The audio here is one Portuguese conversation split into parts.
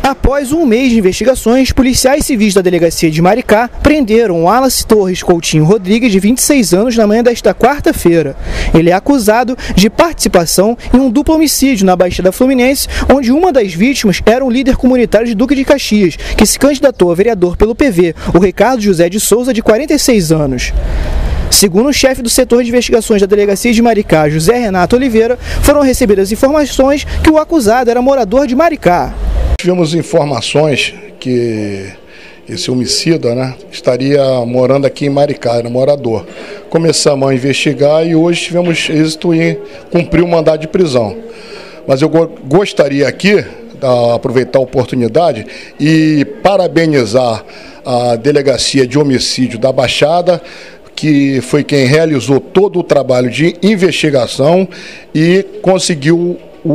Após um mês de investigações, policiais civis da delegacia de Maricá prenderam Wallace Torres Coutinho Rodrigues, de 26 anos, na manhã desta quarta-feira. Ele é acusado de participação em um duplo homicídio na Baixada Fluminense, onde uma das vítimas era um líder comunitário de Duque de Caxias, que se candidatou a vereador pelo PV, o Ricardo José de Souza, de 46 anos. Segundo o chefe do setor de investigações da delegacia de Maricá, José Renato Oliveira, foram recebidas informações que o acusado era morador de Maricá. Tivemos informações que esse homicida, estaria morando aqui em Maricá, era morador. Começamos a investigar e hoje tivemos êxito em cumprir o mandado de prisão. Mas eu gostaria aqui de aproveitar a oportunidade e parabenizar a Delegacia de Homicídio da Baixada, que foi quem realizou todo o trabalho de investigação e conseguiu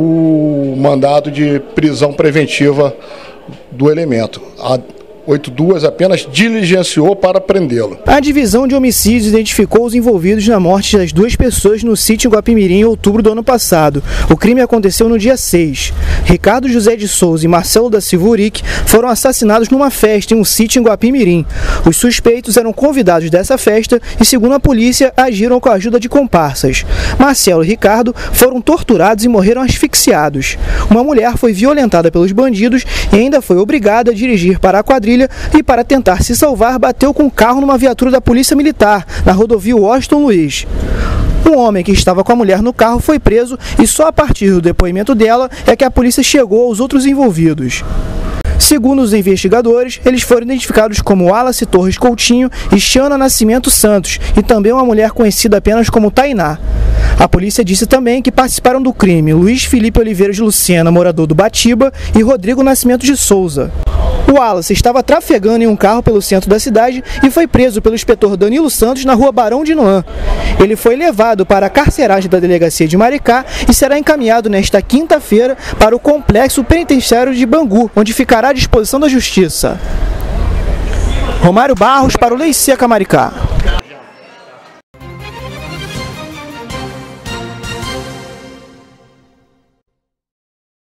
o mandado de prisão preventiva do elemento. A 82 apenas diligenciou para prendê-lo. A divisão de homicídios identificou os envolvidos na morte das duas pessoas no sítio em Guapimirim em outubro do ano passado. O crime aconteceu no dia 6. Ricardo José de Souza e Marcelo da Silva Uric foram assassinados numa festa em um sítio em Guapimirim. Os suspeitos eram convidados dessa festa e, segundo a polícia, agiram com a ajuda de comparsas. Marcelo e Ricardo foram torturados e morreram asfixiados. Uma mulher foi violentada pelos bandidos e ainda foi obrigada a dirigir para a quadrilha e, para tentar se salvar, bateu com o carro numa viatura da Polícia Militar, na rodovia Washington Luiz. Um homem que estava com a mulher no carro foi preso e só a partir do depoimento dela é que a polícia chegou aos outros envolvidos. Segundo os investigadores, eles foram identificados como Wallace Torres Coutinho e Xana Nascimento Santos, e também uma mulher conhecida apenas como Tainá. A polícia disse também que participaram do crime Luiz Felipe Oliveira de Lucena, morador do Batiba, e Rodrigo Nascimento de Souza. O Wallace estava trafegando em um carro pelo centro da cidade e foi preso pelo inspetor Danilo Santos na rua Barão de Noan. Ele foi levado para a carceragem da delegacia de Maricá e será encaminhado nesta quinta-feira para o complexo penitenciário de Bangu, onde ficará à disposição da Justiça. Romário Barros para o Lei Seca Maricá.